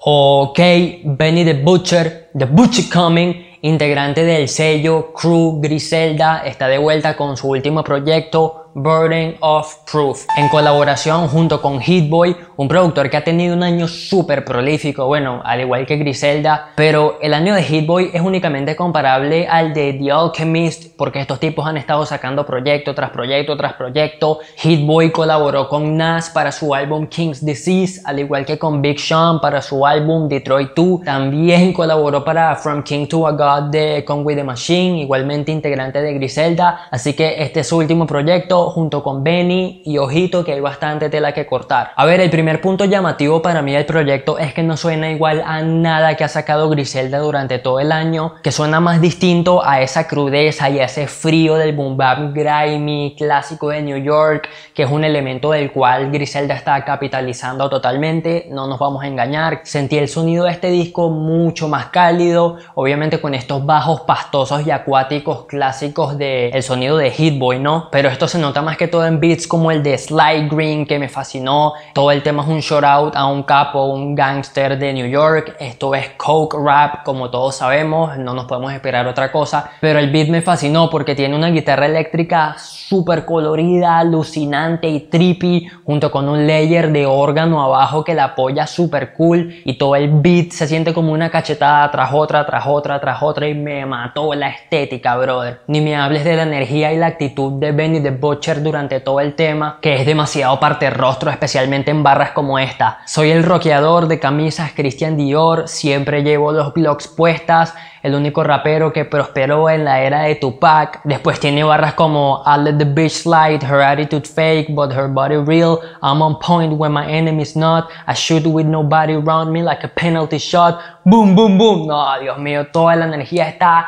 Ok, Benny the Butcher Coming, integrante del sello Crew Griselda, está de vuelta con su último proyecto, Burden of Proof, en colaboración junto con Hit Boy, un productor que ha tenido un año súper prolífico, bueno, al igual que Griselda, pero el año de Hit Boy es únicamente comparable al de The Alchemist, porque estos tipos han estado sacando proyecto tras proyecto tras proyecto. Hit Boy colaboró con Nas para su álbum King's Disease, al igual que con Big Sean para su álbum Detroit 2, también colaboró para From King to a God de Conway the Machine, igualmente integrante de Griselda, así que este es su último proyecto junto con Benny, y ojito que hay bastante tela que cortar. A ver, el primer punto llamativo para mí del proyecto es que no suena igual a nada que ha sacado Griselda durante todo el año, que suena más distinto a esa crudeza y a ese frío del boom bap grimy clásico de New York, que es un elemento del cual Griselda está capitalizando totalmente, no nos vamos a engañar. Sentí el sonido de este disco mucho más cálido, obviamente con estos bajos pastosos y acuáticos clásicos del sonido de Hit Boy, ¿no? Pero esto se nota más que todo en beats como el de Sly Green, que me fascinó. Todo el tema es un shout out a un capo, un gangster de New York. Esto es coke rap, como todos sabemos, no nos podemos esperar otra cosa, pero el beat me fascinó porque tiene una guitarra eléctrica súper colorida, alucinante y trippy, junto con un layer de órgano abajo que la apoya súper cool, y todo el beat se siente como una cachetada tras otra, tras otra, tras otra, y me mató la estética, brother. Ni me hables de la energía y la actitud de Benny the Butcher durante todo el tema, que es demasiado parte rostro, especialmente en barras como esta. Soy el rockeador de camisas Christian Dior, siempre llevo los blogs puestas, el único rapero que prosperó en la era de Tupac. Después tiene barras como I let the bitch slide, her attitude fake but her body real, I'm on point when my enemy's not, I shoot with nobody around me like a penalty shot, boom boom boom. No, Dios mío, toda la energía está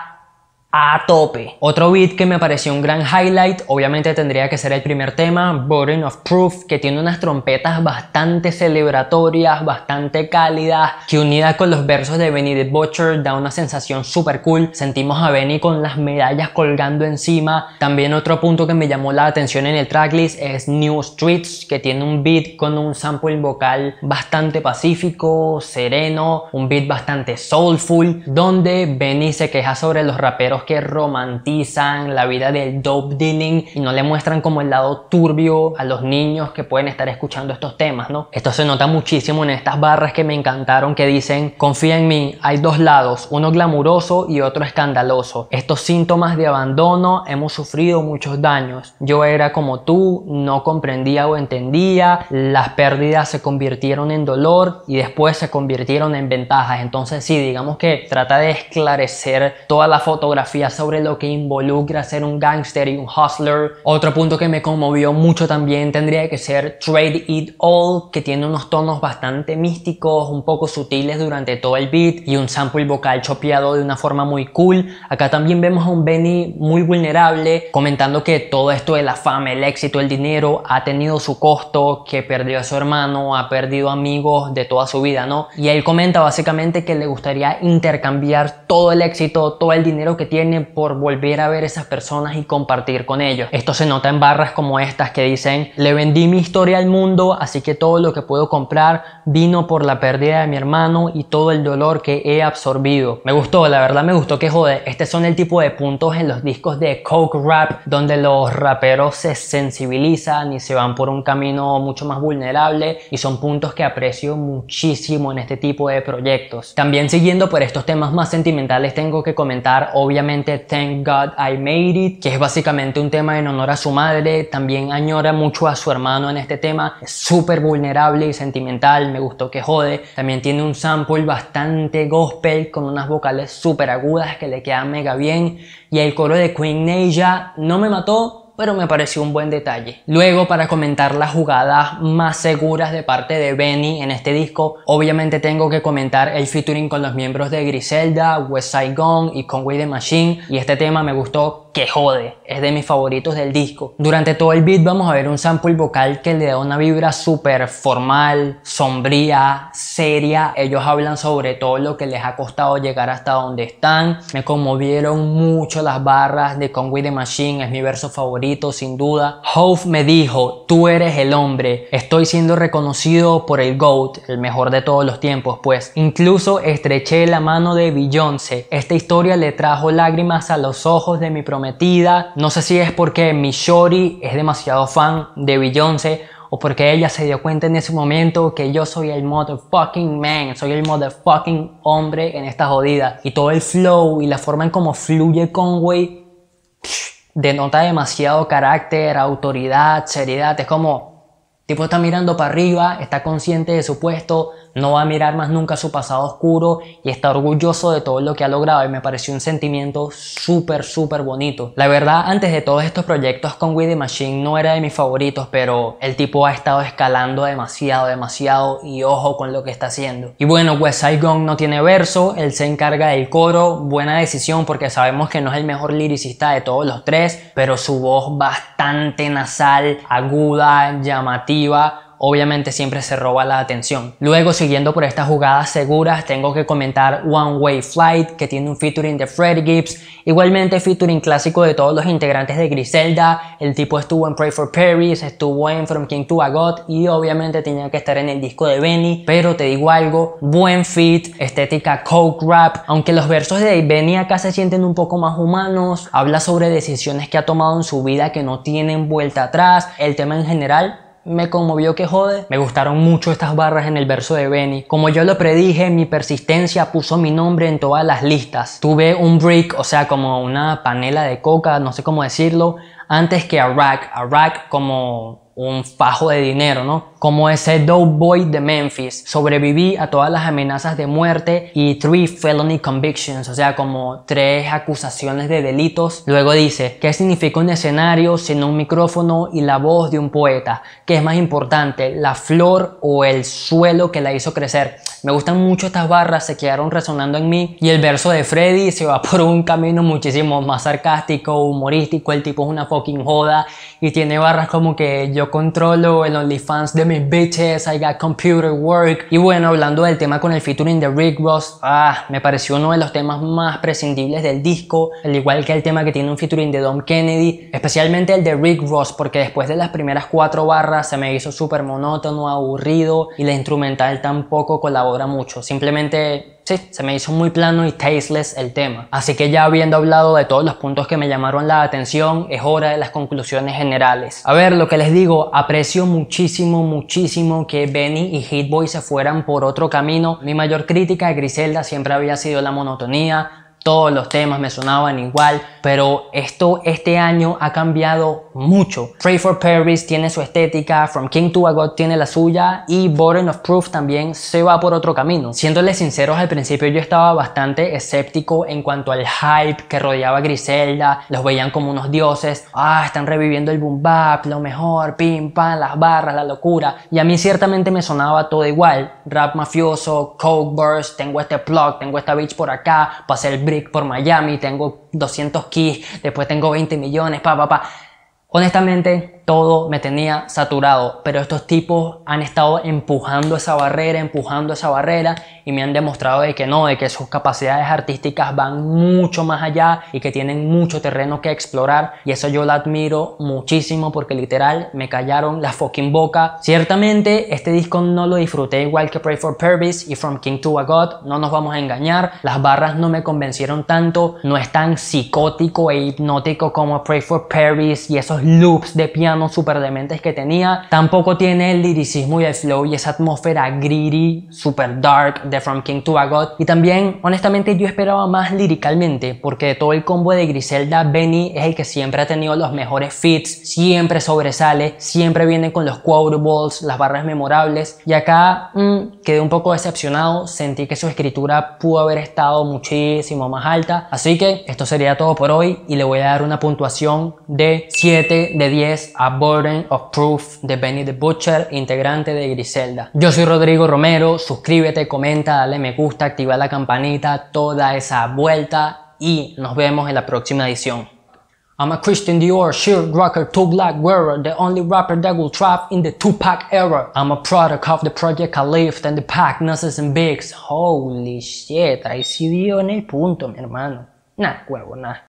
a tope. Otro beat que me pareció un gran highlight, obviamente tendría que ser el primer tema, Burden of Proof, que tiene unas trompetas bastante celebratorias, bastante cálidas, que unida con los versos de Benny the Butcher da una sensación súper cool. Sentimos a Benny con las medallas colgando encima. También otro punto que me llamó la atención en el tracklist es New Streets, que tiene un beat con un sample vocal bastante pacífico, sereno, un beat bastante soulful, donde Benny se queja sobre los raperos que romantizan la vida del dope dealing y no le muestran como el lado turbio a los niños que pueden estar escuchando estos temas, ¿no? Esto se nota muchísimo en estas barras que me encantaron, que dicen: confía en mí, hay dos lados, uno glamuroso y otro escandaloso. Estos síntomas de abandono, hemos sufrido muchos daños. Yo era como tú, no comprendía o entendía, las pérdidas se convirtieron en dolor y después se convirtieron en ventajas. Entonces sí, digamos que trata de esclarecer toda la fotografía sobre lo que involucra ser un gangster y un hustler. Otro punto que me conmovió mucho también tendría que ser Trade It All, que tiene unos tonos bastante místicos, un poco sutiles durante todo el beat y un sample vocal chopeado de una forma muy cool. Acá también vemos a un Benny muy vulnerable, comentando que todo esto de la fama, el éxito, el dinero ha tenido su costo, que perdió a su hermano, ha perdido amigos de toda su vida, ¿no? Y él comenta básicamente que le gustaría intercambiar todo el éxito, todo el dinero que tiene, por volver a ver esas personas y compartir con ellos. Esto se nota en barras como estas que dicen: le vendí mi historia al mundo, así que todo lo que puedo comprar vino por la pérdida de mi hermano y todo el dolor que he absorbido. Me gustó, la verdad me gustó, que jode. Estos son el tipo de puntos en los discos de coke rap donde los raperos se sensibilizan y se van por un camino mucho más vulnerable, y son puntos que aprecio muchísimo en este tipo de proyectos. También siguiendo por estos temas más sentimentales, tengo que comentar obviamente Thank God I Made It, que es básicamente un tema en honor a su madre. También añora mucho a su hermano en este tema, es súper vulnerable y sentimental, me gustó que jode. También tiene un sample bastante gospel con unas vocales súper agudas que le quedan mega bien, y el coro de Queen Naija no me mató, pero me pareció un buen detalle. Luego, para comentar las jugadas más seguras de parte de Benny en este disco, obviamente tengo que comentar el featuring con los miembros de Griselda, West Side Gun y Conway the Machine, y este tema me gustó que jode, es de mis favoritos del disco. Durante todo el beat vamos a ver un sample vocal que le da una vibra súper formal, sombría, seria. Ellos hablan sobre todo lo que les ha costado llegar hasta donde están. Me conmovieron mucho las barras de Conway the Machine, es mi verso favorito. favorito sin duda. Hove me dijo, tú eres el hombre, estoy siendo reconocido por el GOAT, el mejor de todos los tiempos pues. Incluso estreché la mano de Beyoncé. Esta historia le trajo lágrimas a los ojos de mi prometida. No sé si es porque mi shorty es demasiado fan de Beyoncé o porque ella se dio cuenta en ese momento que yo soy el motherfucking man, soy el motherfucking hombre en esta jodida. Y todo el flow y la forma en cómo fluye Conway denota demasiado carácter, autoridad, seriedad. Es como, tipo está mirando para arriba, está consciente de su puesto, no va a mirar más nunca su pasado oscuro y está orgulloso de todo lo que ha logrado y me pareció un sentimiento súper bonito. La verdad, antes de todos estos proyectos Conway the Machine no era de mis favoritos, pero el tipo ha estado escalando demasiado y ojo con lo que está haciendo. Y bueno, West Side Gun no tiene verso, él se encarga del coro, buena decisión porque sabemos que no es el mejor liricista de todos los tres, pero su voz bastante nasal, aguda, llamativa, obviamente siempre se roba la atención. Luego, siguiendo por estas jugadas seguras, tengo que comentar One Way Flight, que tiene un featuring de Freddie Gibbs, igualmente featuring clásico de todos los integrantes de Griselda. El tipo estuvo en Pray for Paris, estuvo en From King to a God y obviamente tenía que estar en el disco de Benny, pero te digo algo, buen feat, estética coke rap, aunque los versos de Benny acá se sienten un poco más humanos, habla sobre decisiones que ha tomado en su vida que no tienen vuelta atrás. El tema en general me conmovió que jode. Me gustaron mucho estas barras en el verso de Benny. Como yo lo predije, mi persistencia puso mi nombre en todas las listas. Tuve un brick, o sea, como una panela de coca, no sé cómo decirlo, antes que a rack como un fajo de dinero, ¿no? Como ese dope boy de Memphis. Sobreviví a todas las amenazas de muerte y 3 felony convictions, o sea, como 3 acusaciones de delitos. Luego dice, ¿qué significa un escenario sin un micrófono y la voz de un poeta? ¿Qué es más importante, la flor o el suelo que la hizo crecer? Me gustan mucho estas barras, se quedaron resonando en mí. Y el verso de Freddy se va por un camino muchísimo más sarcástico, humorístico. El tipo es una fucking joda y tiene barras como que yo controlo el OnlyFans de mis bitches, I got computer work. Y bueno, hablando del tema con el featuring de Rick Ross, me pareció uno de los temas más prescindibles del disco, al igual que el tema que tiene un featuring de Dom Kennedy, especialmente el de Rick Ross, porque después de las primeras 4 barras se me hizo súper monótono, aburrido y la instrumental tampoco colabora mucho, simplemente sí, se me hizo muy plano y tasteless el tema. Así que ya habiendo hablado de todos los puntos que me llamaron la atención, es hora de las conclusiones generales. A ver, lo que les digo, aprecio muchísimo que Benny y Hit Boy se fueran por otro camino. Mi mayor crítica a Griselda siempre había sido la monotonía. Todos los temas me sonaban igual, pero esto este año ha cambiado mucho. Pray for Paris tiene su estética, From King to a God tiene la suya y Burden of Proof también se va por otro camino. Siéndoles sinceros, al principio yo estaba bastante escéptico en cuanto al hype que rodeaba a Griselda. Los veían como unos dioses, están reviviendo el boom bap, lo mejor, pim pam, las barras, la locura. Y a mí ciertamente me sonaba todo igual, rap mafioso, coke burst, tengo este plug, tengo esta bitch por acá, pasé el brick por Miami, tengo 200 keys, después tengo 20 millones, Honestamente, todo me tenía saturado, pero estos tipos han estado empujando esa barrera y me han demostrado de que no, de que sus capacidades artísticas van mucho más allá y que tienen mucho terreno que explorar, y eso yo lo admiro muchísimo porque literal me callaron la fucking boca. Ciertamente este disco no lo disfruté igual que Pray for Paris y From King to a God, no nos vamos a engañar, las barras no me convencieron tanto, no es tan psicótico e hipnótico como Pray for Paris y esos loops de piano super dementes que tenía, tampoco tiene el liricismo y el flow y esa atmósfera gritty, super dark de From King to a God. Y también honestamente yo esperaba más liricalmente, porque de todo el combo de Griselda, Benny es el que siempre ha tenido los mejores feats, siempre sobresale, siempre viene con los quotables, las barras memorables, y acá quedé un poco decepcionado, sentí que su escritura pudo haber estado muchísimo más alta. Así que esto sería todo por hoy y le voy a dar una puntuación de 7 de 10 a Burden of Proof de Benny the Butcher, integrante de Griselda. Yo soy Rodrigo Romero, suscríbete, comenta, dale me gusta, activa la campanita, toda esa vuelta y nos vemos en la próxima edición. I'm a Christian Dior, shirt rocker, two black wearer, the only rapper that will thrive in the Tupac era. I'm a product of the Project Caliph and the Pac, Nuzzles and Bigs. Holy shit, ahí sí dio en el punto, mi hermano. Nah, huevo, nah.